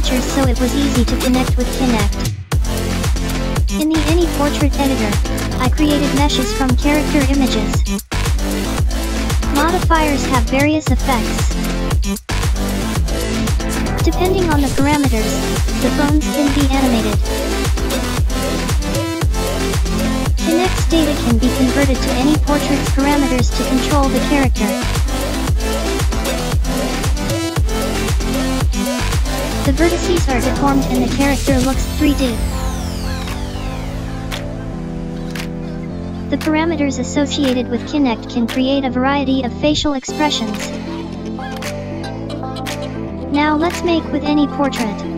features so it was easy to connect with Kinect. In the AnyPortrait editor, I created meshes from character images. Modifiers have various effects. Depending on the parameters, the bones can be animated. Kinect's data can be converted to AnyPortrait's parameters to control the character. The vertices are deformed and the character looks 3D. The parameters associated with Kinect can create a variety of facial expressions. Now let's make with AnyPortrait.